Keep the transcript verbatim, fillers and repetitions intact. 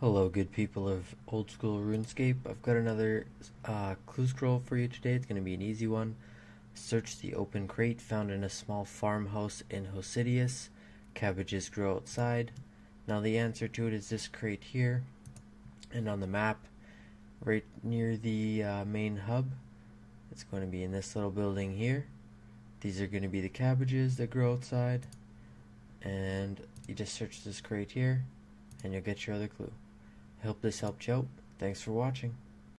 Hello, good people of old school RuneScape. I've got another uh, clue scroll for you today. It's going to be an easy one. Search the open crate found in a small farmhouse in Hosidius. Cabbages grow outside. Now the answer to it is this crate here. And on the map, right near the uh, main hub, it's going to be in this little building here. These are going to be the cabbages that grow outside. And you just search this crate here, and you'll get your other clue. I hope this helped you out. Thanks for watching.